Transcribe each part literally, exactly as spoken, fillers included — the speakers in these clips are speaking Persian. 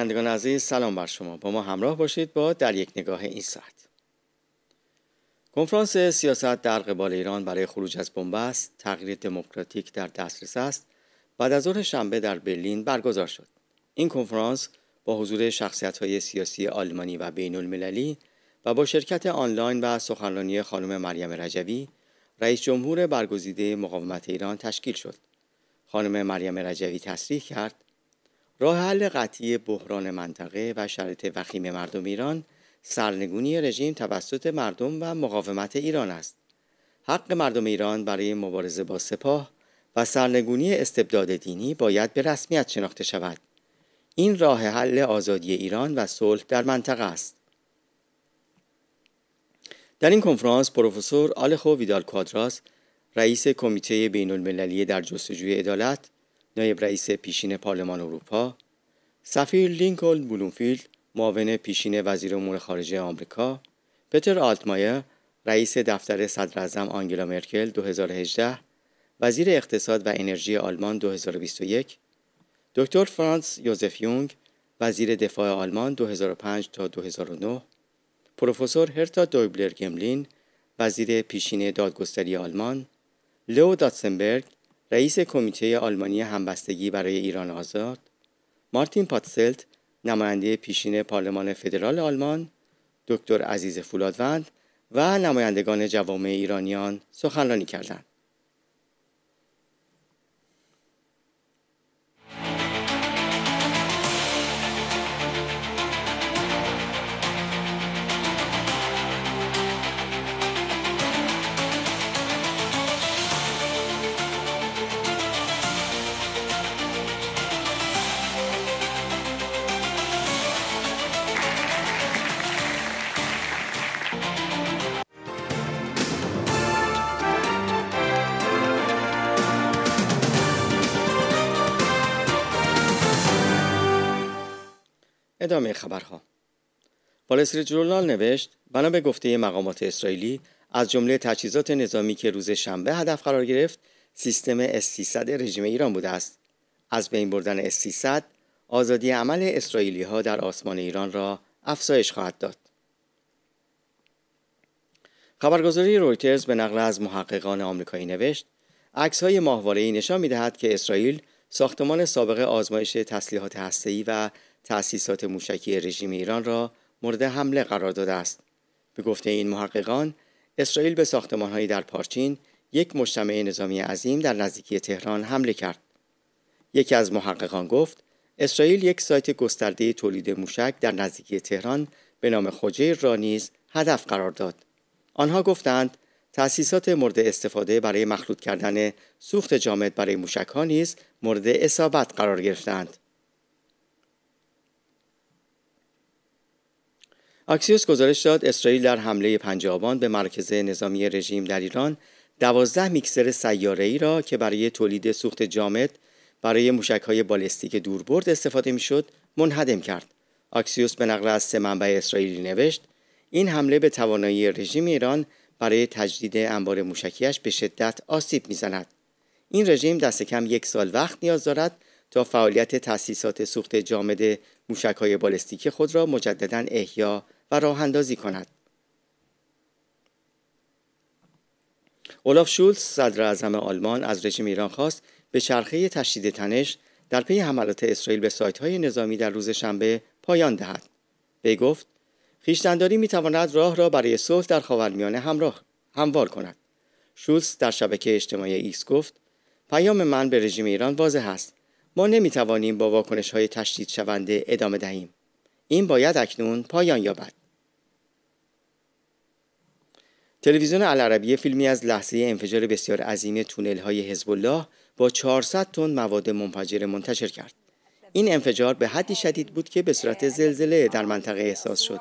بینندگان عزیز، سلام بر شما. با ما همراه باشید با در یک نگاه این ساعت. کنفرانس سیاست در قبال ایران برای خروج از بنبست، تغییر دموکراتیک در دسترس است، بعد از ظهر شنبه در برلین برگزار شد. این کنفرانس با حضور شخصیت‌های سیاسی آلمانی و بین‌المللی و با شرکت آنلاین و سخنرانی خانم مریم رجوی، رئیس جمهور برگزیده مقاومت ایران تشکیل شد. خانم مریم رجوی تصریح کرد راه حل قطعی بحران منطقه و شرایط وخیم مردم ایران سرنگونی رژیم توسط مردم و مقاومت ایران است. حق مردم ایران برای مبارزه با سپاه و سرنگونی استبداد دینی باید به رسمیت شناخته شود. این راه حل آزادی ایران و صلح در منطقه است. در این کنفرانس پروفسور آلخو ویدال کوادراس، رئیس کمیته بین‌المللی در جستجوی عدالت، نایب رئیس پیشین پارلمان اروپا، سفیر لینکلن بلومفیلد، معاون پیشین وزیر امور خارجه آمریکا، پتر آلتمایر، رئیس دفتر صدراعظم آنگلا مرکل دو هزار و هجده، وزیر اقتصاد و انرژی آلمان دو هزار و بیست و یک، دکتر فرانس یوزف یونگ، وزیر دفاع آلمان دو هزار و پنج تا دو هزار و نه، پروفسور هرتا دویبلر گملین، وزیر پیشین دادگستری آلمان، لئو داتسنبرگ، رئیس کمیته آلمانی همبستگی برای ایران آزاد، مارتین پاتسلت، نماینده پیشین پارلمان فدرال آلمان، دکتر عزیز فولادوند و نمایندگان جوامع ایرانیان سخنرانی کردند. ادامه خبرها. وال استریت ژورنال نوشت بنا به گفته مقامات اسرائیلی از جمله تجهیزات نظامی که روز شنبه هدف قرار گرفت سیستم اس سیصد رژیم ایران بوده است. از بین بردن اس سیصد آزادی عمل اسرائیلی ها در آسمان ایران را افزایش خواهد داد. خبرگزاری رویترز به نقل از محققان آمریکایی نوشت عکس‌های ماهواره‌ای نشان می‌دهد که اسرائیل ساختمان سابق آزمایش تسلیحات هسته‌ای و تأسیسات موشکی رژیم ایران را مورد حمله قرار داده است. به گفته این محققان، اسرائیل به ساختمان‌هایی در پارچین، یک مجتمع نظامی عظیم در نزدیکی تهران حمله کرد. یکی از محققان گفت، اسرائیل یک سایت گسترده تولید موشک در نزدیکی تهران به نام خوجیر را نیز هدف قرار داد. آنها گفتند تأسیسات مورد استفاده برای مخلوط کردن سوخت جامد برای موشک‌ها نیز مورد اصابت قرار گرفتند. اکسیوس گزارش داد اسرائیل در حمله پنج آبان به مرکز نظامی رژیم در ایران دوازده میکسر سیاره‌ای را که برای تولید سوخت جامد برای موشک‌های بالستیک دوربرد استفاده می‌شد منهدم کرد. اکسیوس به نقل از سه منبع اسرائیلی نوشت این حمله به توانایی رژیم ایران برای تجدید انبار موشکیش به شدت آسیب می‌زند. این رژیم دست کم یک سال وقت نیاز دارد تا فعالیت تأسیسات سوخت جامد موشک‌های بالستیک خود را مجدداً احیا و راه اندازی کند. اولاف شولز صدر اعظم آلمان از رژیم ایران خواست به چرخه تشدید تنش در پی حملات اسرائیل به سایت‌های نظامی در روز شنبه پایان دهد. وی گفت خویشتن‌داری می‌تواند راه را برای صلح در خاورمیانه همراه هموار کند. شولز در شبکه اجتماعی ایکس گفت پیام من به رژیم ایران واضح است. ما نمی‌توانیم با واکنش‌های تشدید شونده ادامه دهیم. این باید اکنون پایان یابد. تلویزیون العربیه فیلمی از لحظه انفجار بسیار عظیم تونل‌های حزب الله با چهارصد تن مواد منفجره منتشر کرد. این انفجار به حدی شدید بود که به صورت زلزله در منطقه احساس شد.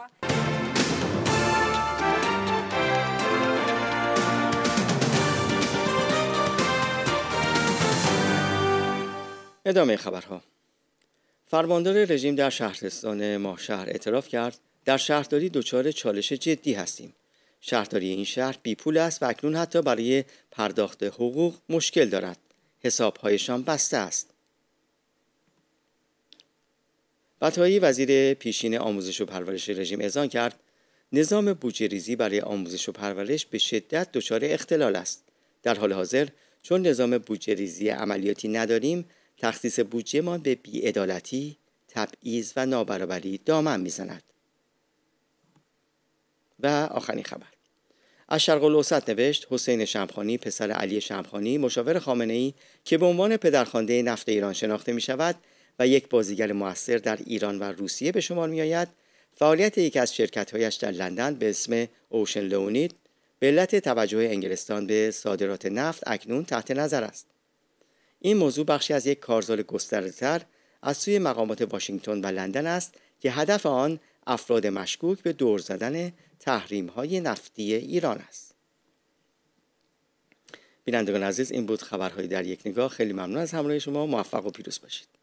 ادامه خبرها. فرماندار رژیم در شهرستان ماهشهر اعتراف کرد در شهرداری دچار چالش جدی هستیم. شهرداری این شهر بی پول است و اکنون حتی برای پرداخت حقوق مشکل دارد. حساب‌هایشان بسته است. بطایی وزیر پیشین آموزش و پرورش رژیم اذعان کرد نظام بودجه ریزی برای آموزش و پرورش به شدت دچار اختلال است. در حال حاضر چون نظام بودجه ریزی عملیاتی نداریم، تخصیص بودجهمان به بی‌عدالتی، تبعیض و نابرابری دامن میزند. و آخرین خبر از شرق الاوسط نوشت حسین شمخانی پسر علی شمخانی مشاور خامنه‌ای که به عنوان پدرخوانده نفت ایران شناخته می شود و یک بازیگر مؤثر در ایران و روسیه به شمار می آید، فعالیت یکی از شرکت‌هایش در لندن به اسم اوشن لئونید به علت توجه انگلستان به صادرات نفت اکنون تحت نظر است. این موضوع بخشی از یک کارزار گسترده‌تر از سوی مقامات واشنگتن و لندن است که هدف آن افراد مشکوک به دور زدن تحریم‌های نفتی ایران است. بینندگان عزیز، این بود خبرهای در یک نگاه. خیلی ممنون از همراهی شما. موفق و پیروز باشید.